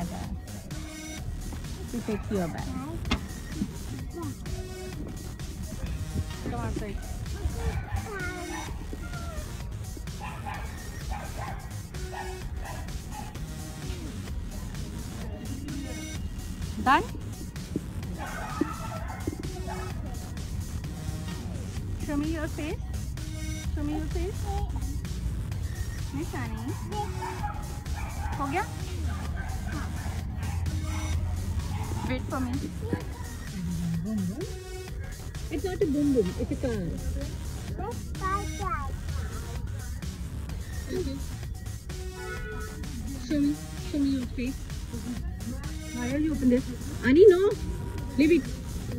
She takes your bag. Come outside. Done? Show me your face. Show me your face. Nishani. हो गया? Wait for me. It's not a boom boom. It's a car. Okay. Show me your face. Why are you open this? Ani, no. Leave it.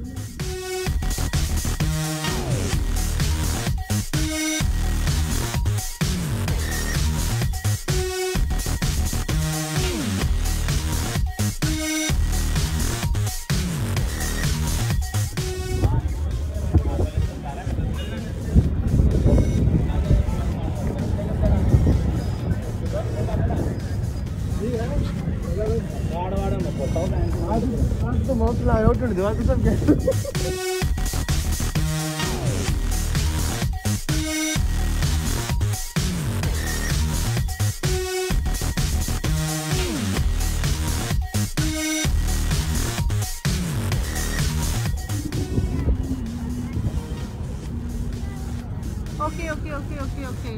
आज तो बहुत लाया उठ दीवार पे सब क्या Okay.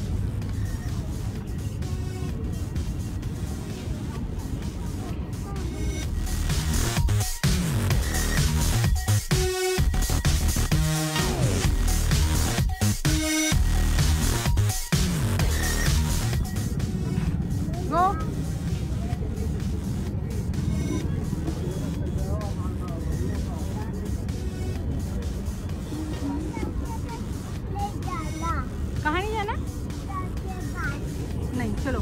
Go. कहाँ नहीं जाना? नहीं, चलो।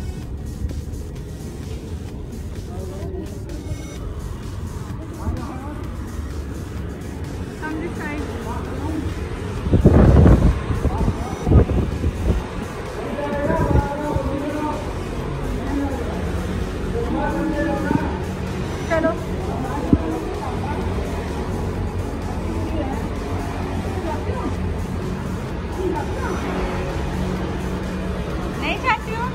Come this side. चलो। नहीं चाहती हो?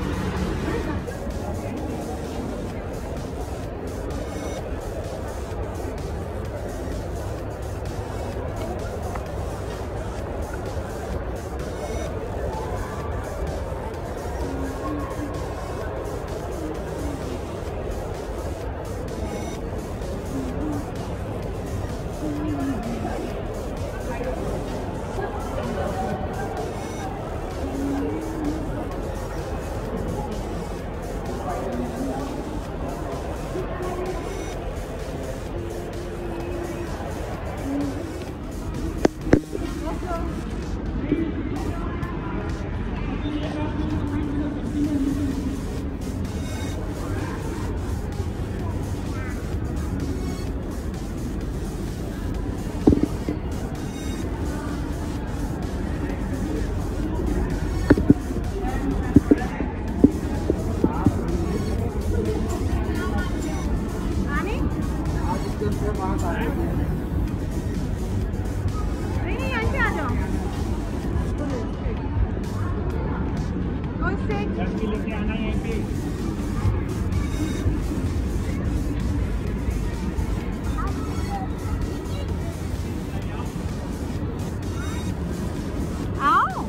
नहीं यहाँ पे आ जाओ। लेके आना यहीं पे। आओ।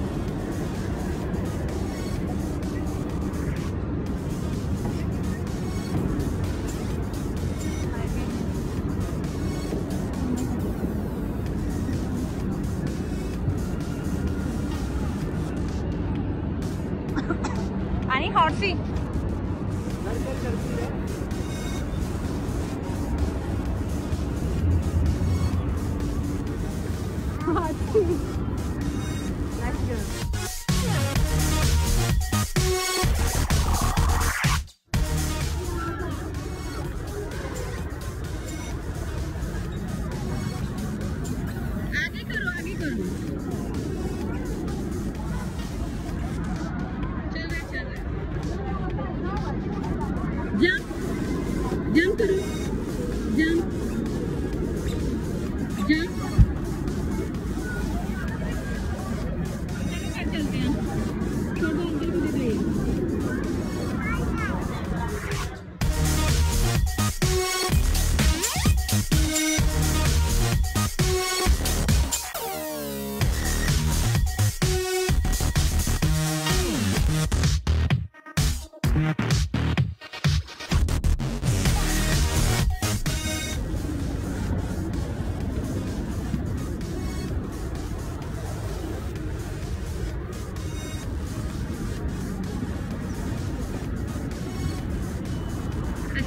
आणि हॉर्सी आगे करो Jump.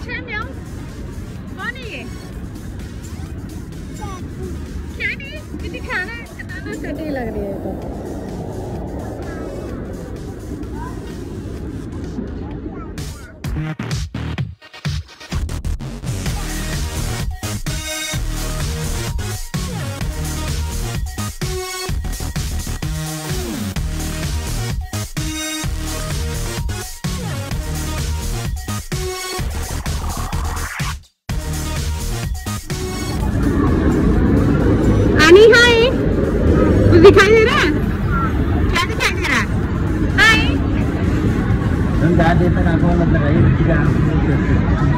है म्याऊ? कौन है ये? क्या नहीं? कितनी खाना है? कितना चटनी लग रही है तो। हाय, कुछ दिखाई दे रहा है? क्या दिखाई दे रहा है? हाय, हम जा देते ना को मतलब है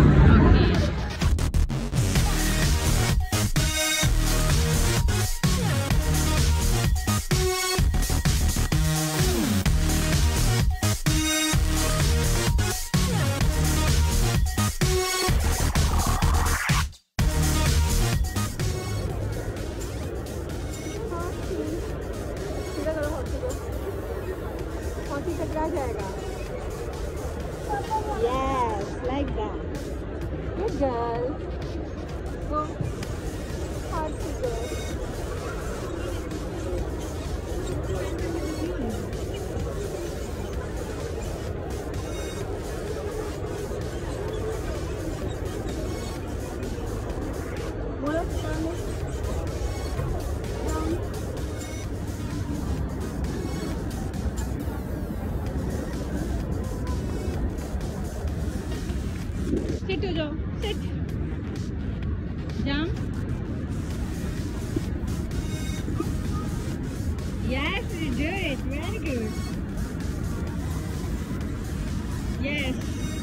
जाएगा। Yes, like that. Good girl. Go. Hard to go. Sit हो जाओ, sit. Jump. Yes, you do it. Very good. Yes.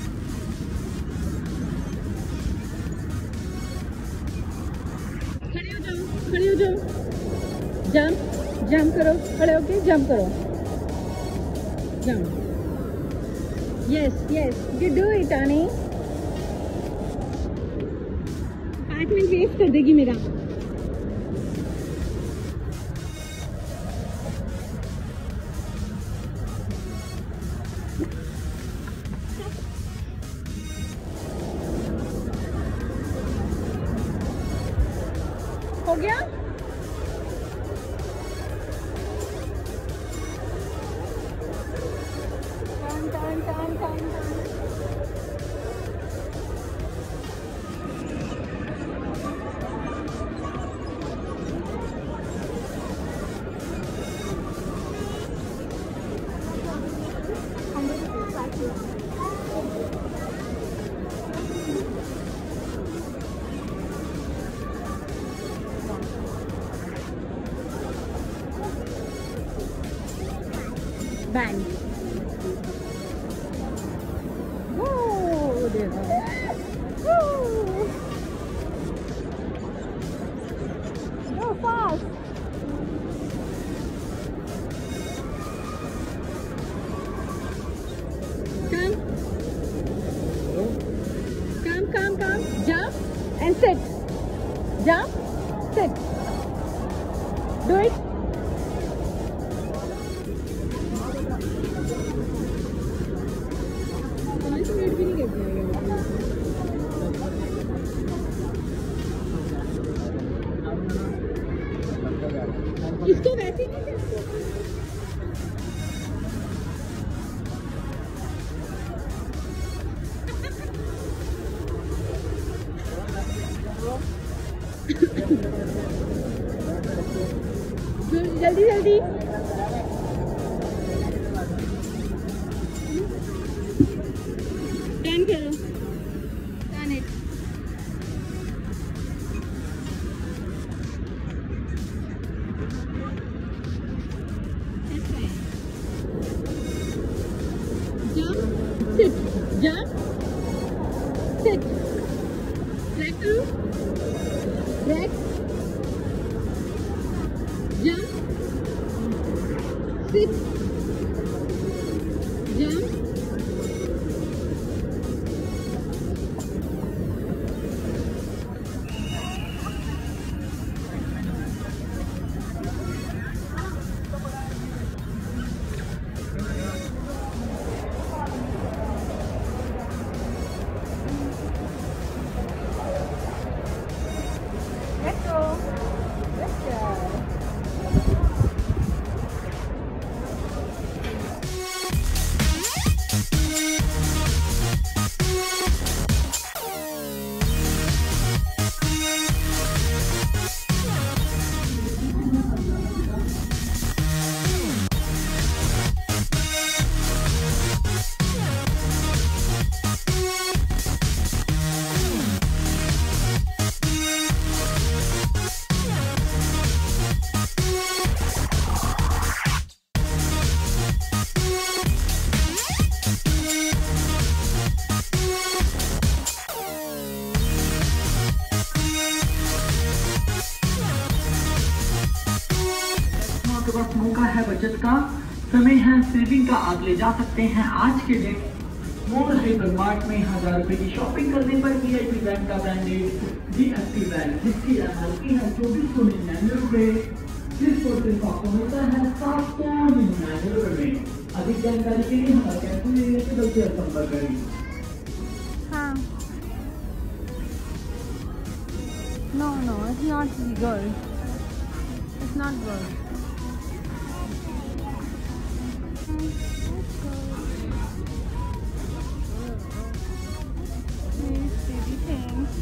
खड़े हो जाओ, खड़े हो जाओ. Jump, jump करो, खड़े होके jump करो. Jump. Yes, yes. You do it, Annie. 5 minute waste कर देगी मेरा। हो गया? Turn. Bang. Whoa, there. Woo. Go fast. Come. Jump and sit. Jump, sit. Do it. इसको वैसे ही नहीं जल्दी टर्न करो, turn it. Jump, sit, back to, back, jump, sit, jump, मौका है बचत का, समय है सेविंग का। आप ले जा सकते हैं आज के दिन मॉल हाइपर मार्ट में 1000 रुपए की शॉपिंग करने पर VIP बैंक का ब्रांडेड DFT बैंक, जिसकी MRP है 2499 रुपए, सिर्फ और सिर्फ आपको मिलता है 799 रुपए में। अधिक जानकारी के लिए हमारे कैंपस से संपर्क करें। हाँ। No, it's not legal. It's not good. These baby things.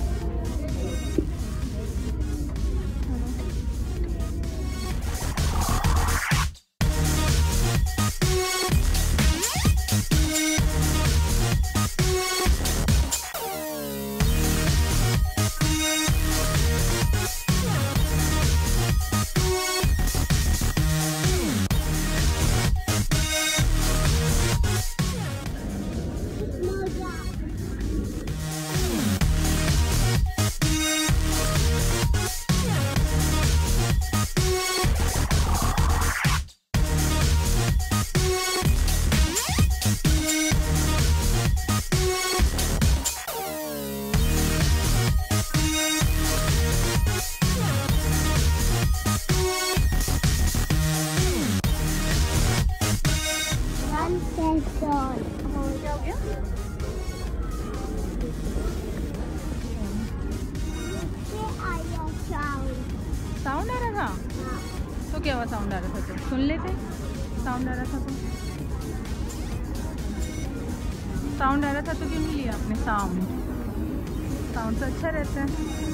Sound आ रहा था? तो क्या हुआ? साउंड आ रहा था तो सुन लेते। साउंड आ रहा था तो साउंड आ रहा था तो क्यों नहीं लिया आपने? साउंड तो अच्छा रहता है।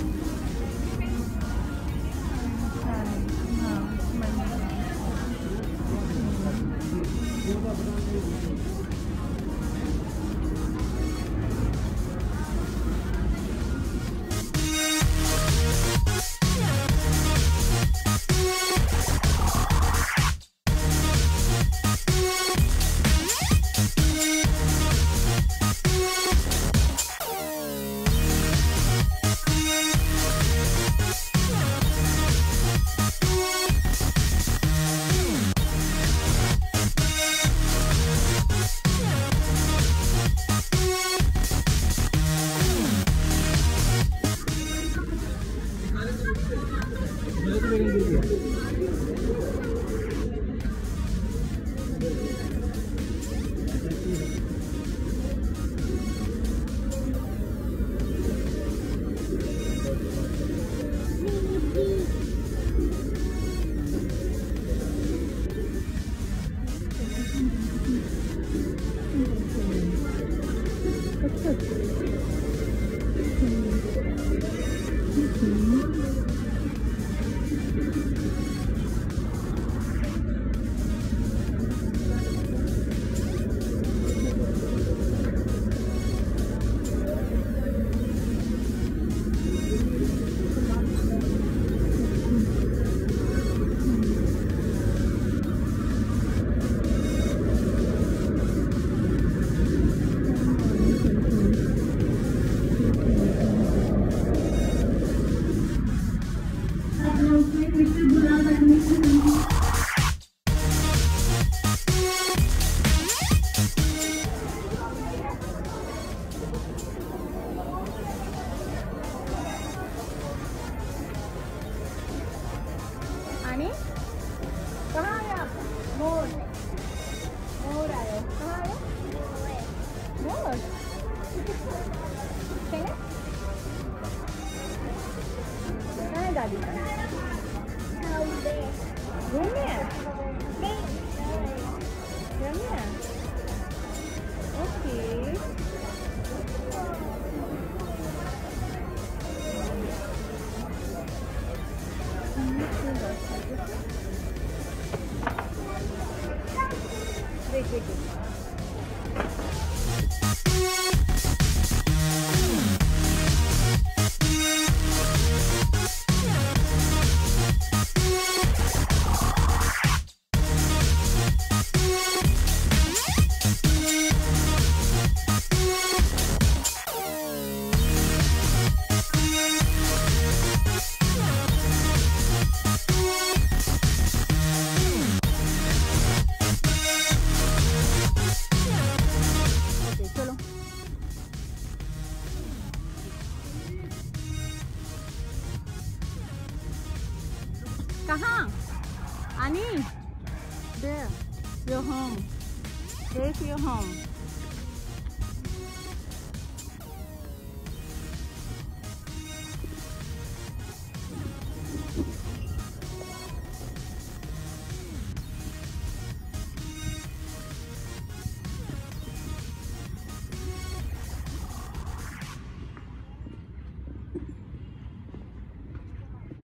कहाँ आए आप? मोर मोर आए। कहाँ आए? मोर कहाँ है दादी? रूम में है? रूम में है? ओके। wait. कहाँ आनी? There, your home. There's your home.